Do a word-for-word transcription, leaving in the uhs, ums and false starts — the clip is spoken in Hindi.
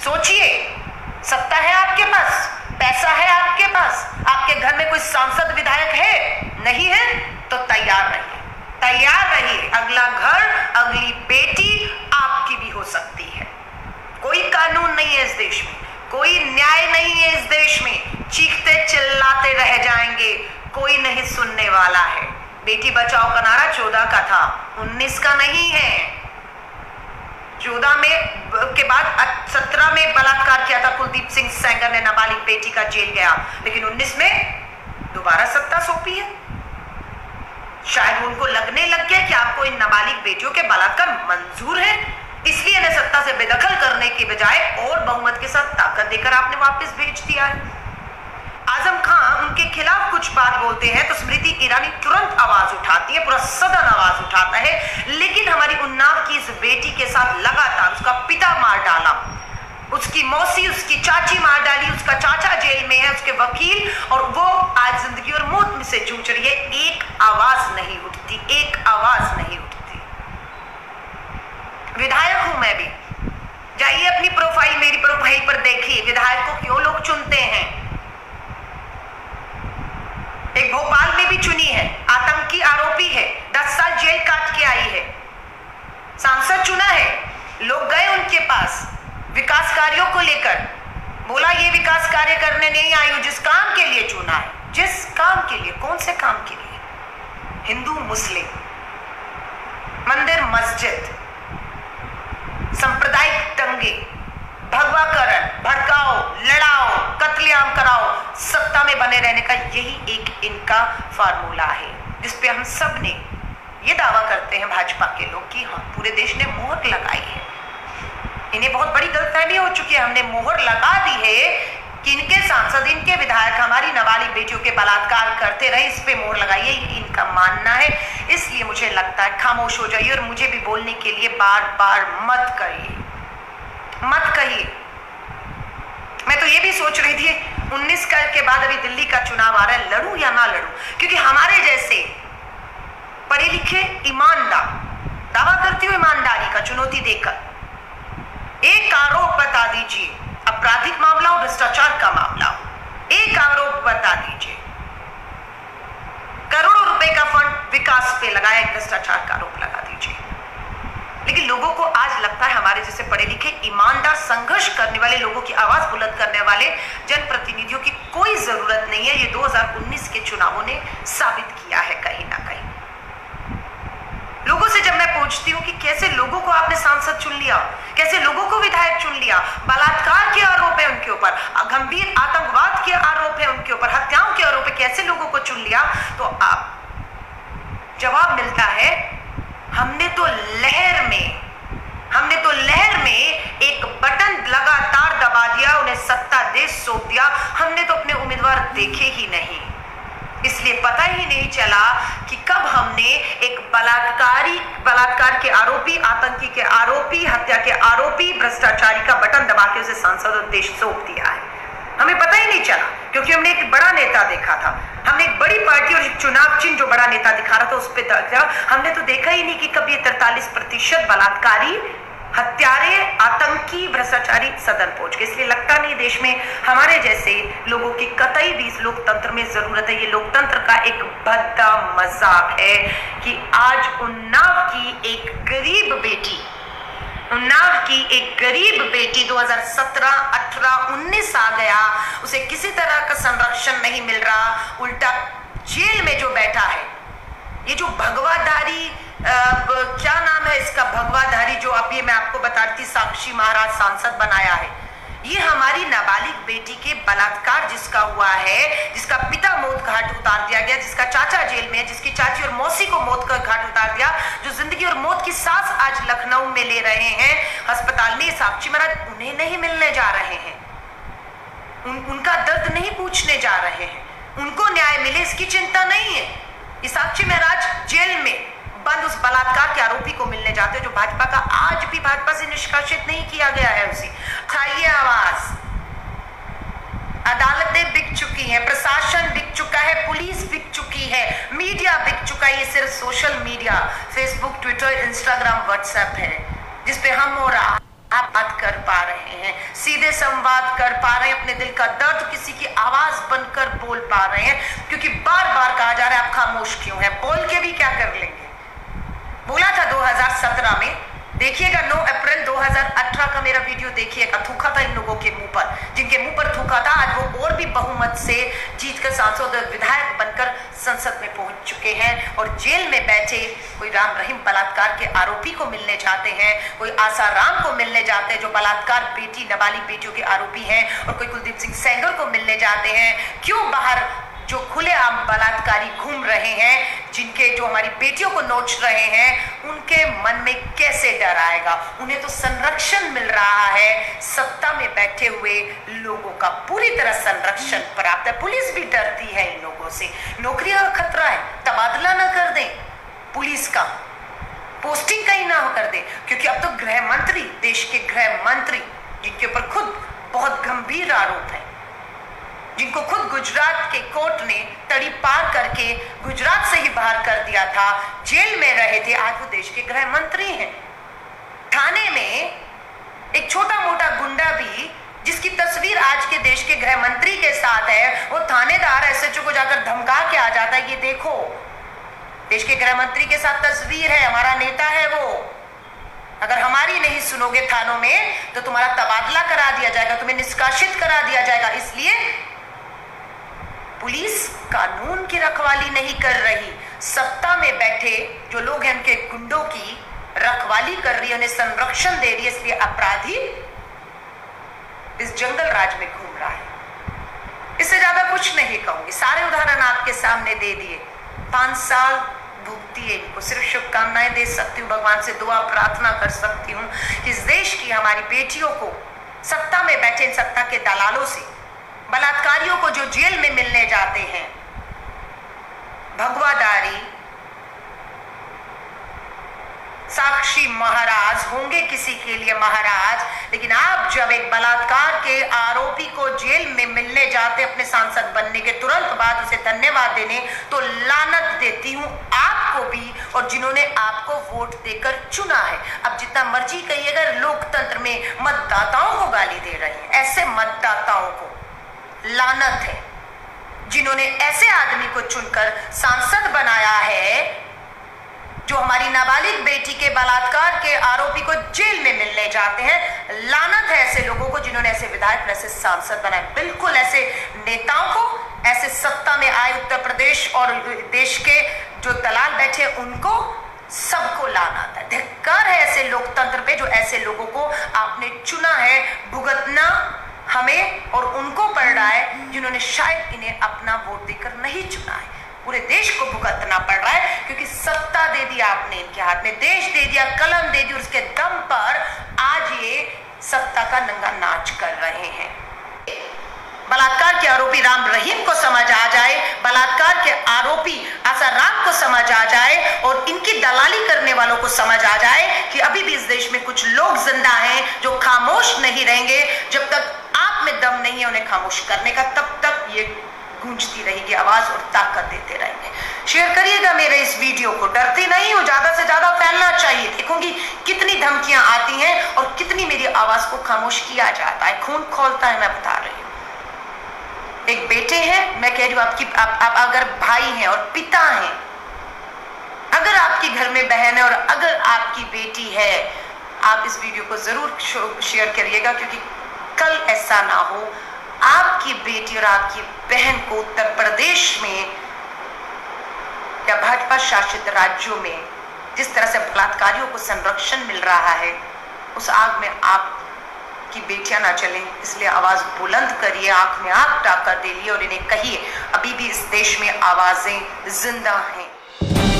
सोचिए, सत्ता है आपके पास, पैसा है आपके पास, आपके घर में कोई सांसद विधायक है, नहीं है तो तैयार रहिए, तैयार रहिए। अगला घर, अगली बेटी आपकी भी हो सकती है। कोई कानून नहीं है इस देश में, कोई न्याय नहीं है इस देश में। चीखते चिल्लाते रह जाएंगे, कोई नहीं सुनने वाला है। बेटी बचाओ का नारा चौदह का था, उन्नीस का नहीं है। चौदह में के बाद सत्रह में बलात्कार किया था कुलदीप सिंह सेंगर ने, नाबालिग बेटी का, जेल गया, लेकिन उन्नीस में दोबारा सत्ता सौंपी है। शायद उनको लगने लग गया कि आपको इन नाबालिग बेटियों के बलात्कार मंजूर है, इसलिए इन्हें सत्ता से बेदखल करने के बजाय और बहुमत के साथ ताकत देकर आपने वापस भेज दिया है। आजम खान उनके खिलाफ कुछ बात बोलते हैं तो स्मृति ईरानी तुरंत आवाज उठाती है, पूरा सदन आवाज उठाता है। लेकिन हमारी उन्नाव की इस बेटी के साथ लगातार उसका पिता मार डाला, उसकी मौसी, उसकी चाची मार डाली, उसका चाचा जेल में है, उसके वकील, और वो आज जिंदगी और मौत में से जूझ रही है। एक आवाज नहीं उठती, एक आवाज नहीं उठती। विधायक हूं मैं भी, जाइए अपनी प्रोफाइल, मेरी प्रोफाइल पर देखिए विधायक को क्यों लोग चुनते हैं। एक भोपाल में भी चुनी है, आतंकी आरोपी है, दस साल जेल काट के आई है, सांसद चुना है, लोग गए उनके पास विकास कार्यों को लेकर, बोला ये विकास कार्य करने नहीं आई हूं, जिस काम के लिए चुना है, जिस काम के लिए, कौन से काम के लिए? हिंदू मुस्लिम, मंदिर मस्जिद, सांप्रदायिक दंगे, भगवाकरण, भड़काओ, लड़ाओ, कत्लेआम कराओ, सत्ता में बने रहने का यही एक इनका फार्मूला है, जिसपे हम सब ने ये दावा करते हैं भाजपा के लोग कि हाँ पूरे देश ने मोहर लगाई है। इन्हें बहुत बड़ी गलतफहमी हो चुकी है, हमने मोहर लगा दी है कि इनके सांसद, इनके विधायक हमारी नाबालिग बेटियों के बलात्कार करते रहे, इस पे मोहर लगाई है, इनका मानना है। इसलिए मुझे लगता है खामोश हो जाइए और मुझे भी बोलने के लिए बार बार मत कहिए, मत कहिए। मैं तो ये भी सोच रही थी उन्नीस का के बाद अभी दिल्ली का चुनाव आ रहा है, लड़ूं या ना लड़ूं, क्योंकि हमारे जैसे पढ़े लिखे ईमानदार, दावा करती हूँ ईमानदारी का, चुनौती देकर एक आरोप बता दीजिए, आपराधिक मामला हो, भ्रष्टाचार का मामला हो, एक आरोप बता दीजिए, करोड़ों रुपए का फंड विकास पे लगाया, एक भ्रष्टाचार का आरोप लगा दीजिए। लेकिन लोगों को आज लगता है हमारे जैसे पढ़े लिखे ईमानदार संघर्ष करने वाले लोगों की आवाज बुलंद करने वाले जनप्रतिनिधियों की कोई जरूरत नहीं है। ये दो हज़ार उन्नीस के चुनावों ने साबित किया है कहीं ना कहीं। लोगों से जब मैं पूछती हूँ कि कैसे लोगों को आपने सांसद चुन लिया, कैसे लोगों को विधायक चुन लिया, बलात्कार के आरोप है उनके ऊपर, गंभीर आतंकवाद के आरोप है उनके ऊपर, हत्याओं के आरोप है, कैसे लोगों को चुन लिया, तो आप जवाब मिलता है हमने तो लहर में हमने तो लहर में एक बटन लगातार दबा दिया, उन्हें सत्ता देश सौंप दिया, हमने तो अपने उम्मीदवार देखे ही नहीं, इसलिए पता ही नहीं चला कि कब हमने एक बलात्कारी बलात्कार के आरोपी, आतंकी के आरोपी, हत्या के आरोपी, भ्रष्टाचारी का बटन दबा के उसे सांसद और देश सौंप दिया है। हमें पता ही नहीं चला क्योंकि हमने एक बड़ा नेता देखा था, हमने एक बड़ी पार्टी और एक चुनाव चिन्ह जो बड़ा नेता दिखा रहा था उस पर हमने तो देखा ही नहीं कि कब ये तैंतालीस प्रतिशत बलात्कारी, हत्यारे, आतंकी, भ्रष्टाचारी सदन पहुंच गए। इसलिए लगता नहीं देश में हमारे जैसे लोगों की कतई भी इस लोकतंत्र में जरूरत है। ये लोकतंत्र का एक भद्दा मजाक है कि आज उन्नाव की एक गरीब बेटी उन्नाव की एक गरीब बेटी दो हज़ार सत्रह, अठारह, उन्नीस आ गया, उसे किसी तरह का संरक्षण नहीं मिल रहा, उल्टा जेल में जो बैठा है, ये जो भगवाधारी क्या नाम है इसका, भगवाधारी जो अब ये मैं आपको बताती, साक्षी महाराज सांसद बनाया है, ये हमारी नाबालिग बेटी के बलात्कार जिसका हुआ है, जिसका पिता मौत घाट उतार दिया गया, जिसका चाचा जेल में है, जिसकी चाची और मौसी को मौत का घाट उतार दिया, जो जिंदगी और मौत की सांस आज लखनऊ में ले रहे हैं अस्पताल में, साक्षी महाराज उन्हें नहीं मिलने जा रहे हैं, उन, उनका दर्द नहीं पूछने जा रहे हैं, उनको न्याय मिले इसकी चिंता नहीं है। ये साक्षी महाराज जेल में बंद उस बलात्कार के आरोपी को मिलने जाते हैं जो भाजपा का आज भी भाजपा से निष्कासित नहीं किया गया है। उसी उठाइए आवाज, अदालतें बिक चुकी हैं, प्रशासन बिक चुका है, पुलिस बिक चुकी है, मीडिया बिक चुका है। ये सिर्फ social media, Facebook, Twitter, Instagram, WhatsApp है जिसपे हम और आप बात कर पा रहे हैं। सीधे संवाद कर पा रहे हैं, अपने दिल का दर्द किसी की आवाज बनकर बोल पा रहे हैं, क्योंकि बार बार कहा जा रहा है आप खामोश क्यों हैं, बोल के भी क्या कर लेंगे। बोला था दो हज़ार सत्रह में, देखिएगा नौ अप्रैल दो हज़ार अठारह का मेरा वीडियो देखिएगा, थूका था इन लोगों के मुंह पर, जिनके मुंह पर थूका था आज वो और भी बहुमत से जीतकर सांसद और विधायक बनकर संसद में पहुंच चुके हैं और जेल में बैठे कोई राम रहीम बलात्कार के आरोपी को मिलने जाते हैं, कोई आसाराम को मिलने जाते हैं जो बलात्कार बेटी नाबालिग बेटियों के आरोपी हैं, और कोई कुलदीप सिंह सेंगर को मिलने जाते हैं। क्यों बाहर जो खुलेआम बलात्कारी घूम रहे हैं, जिनके जो हमारी बेटियों को नोच रहे हैं, उनके मन में कैसे डर आएगा। उन्हें तो संरक्षण मिल रहा है, सत्ता में बैठे हुए लोगों का पूरी तरह संरक्षण प्राप्त है। पुलिस भी डरती है इन लोगों से, नौकरियों का खतरा है, तबादला ना कर दें पुलिस का, पोस्टिंग कहीं ना कर दें, क्योंकि अब तो गृह मंत्री, देश के गृह मंत्री, जिनके ऊपर खुद बहुत गंभीर आरोप है, जिनको खुद गुजरात के कोर्ट ने तड़ी पार करके गुजरात से ही बाहर कर दिया था, जेल में रहे थे, आज वो देश के गृह मंत्री हैं। थाने में एक छोटा मोटा गुंडा भी, जिसकी तस्वीर आज के देश के गृह मंत्री के साथ है, वो थानेदार एसएचओ को जाकर धमका के आ जाता है, ये देखो देश के गृह मंत्री के साथ तस्वीर है, हमारा नेता है वो, अगर हमारी नहीं सुनोगे थानों में तो तुम्हारा तबादला करा दिया जाएगा, तुम्हें निष्कासित करा दिया जाएगा। इसलिए पुलिस कानून की रखवाली नहीं कर रही, सत्ता में बैठे जो लोग हैं उनके गुंडों की रखवाली कर रही है, उन्हें संरक्षण दे रही है। इसलिए अपराधी इस जंगल राज में घूम रहा है। इससे ज्यादा कुछ नहीं कहूंगी, सारे उदाहरण आपके सामने दे दिए। पांच साल भुगती है इनको, सिर्फ शुभकामनाएं दे सकती हूँ, भगवान से दुआ प्रार्थना कर सकती हूँ कि इस देश की हमारी बेटियों को, सत्ता में बैठे इन सत्ता के दलालों से, बलात्कारियों को जो जेल में मिलने जाते हैं, भगवादारी, साक्षी महाराज होंगे किसी के लिए महाराज, लेकिन आप जब एक बलात्कार के आरोपी को जेल में मिलने जाते अपने सांसद बनने के तुरंत बाद उसे धन्यवाद देने, तो लानत देती हूं आपको भी और जिन्होंने आपको वोट देकर चुना है। अब जितना मर्जी कहिएगा, लोकतंत्र में मतदाताओं को गाली दे रहे हैं, ऐसे मतदाताओं को लानत है जिन्होंने ऐसे आदमी को चुनकर सांसद बनाया है जो हमारी नाबालिग बेटी के बलात्कार के आरोपी को जेल में मिलने जाते हैं। लानत है ऐसे लोगों को जिन्होंने ऐसे विधायक, ऐसे सांसद बनाए। बिल्कुल ऐसे नेताओं को, ऐसे सत्ता में आए उत्तर प्रदेश और देश के जो दलाल बैठे उनको, सबको लानत है। धिक्कार है ऐसे लोकतंत्र पे जो ऐसे लोगों को आपने चुना है। भुगतना हमें और उनको पड़ रहा है जिन्होंने शायद इन्हें अपना वोट देकर नहीं चुना है। पूरे देश को भुगतना पड़ रहा है क्योंकि सत्ता दे दिया आपने इनके हाथ में, देश दे दिया, कलम दे दी, और उसके दम पर आज ये सत्ता का नंगा नाच कर रहे हैं। बलात्कार के आरोपी राम रहीम को समझ आ जाए, बलात्कार के आरोपी आसाराम को समझ आ जाए और इनकी दलाली करने वालों को समझ आ जाए कि अभी भी इस देश में कुछ लोग जिंदा हैं जो खामोश नहीं रहेंगे। जब तक आप में दम नहीं है उन्हें खामोश करने का, तब तक ये गूंजती रहेगी आवाज और ताकत देते रहेंगे। शेयर करिएगा मेरे इस वीडियो को, डरते नहीं हो, ज्यादा से ज्यादा फैलना चाहिए। देखूंगी कितनी धमकियां आती हैं और कितनी मेरी आवाज को खामोश किया जाता है, खून खोलता है। मैं बता रही हूँ, एक बेटे हैं, मैं कह रही हूँ आपकी आप, आप अगर भाई हैं और पिता हैं, अगर आपके घर में बहन है और अगर आपकी बेटी है, आप इस वीडियो को जरूर शेयर करिएगा, क्योंकि कल ऐसा ना हो आपकी बेटी और आपकी बहन को उत्तर प्रदेश में या भाजपा शासित राज्यों में जिस तरह से बलात्कारियों को संरक्षण मिल रहा है, उस आग में आपकी बेटियां ना चलें। इसलिए आवाज बुलंद करिए, आंख में आंख डालकर दे लिए और इन्हें कहिए अभी भी इस देश में आवाजें जिंदा हैं।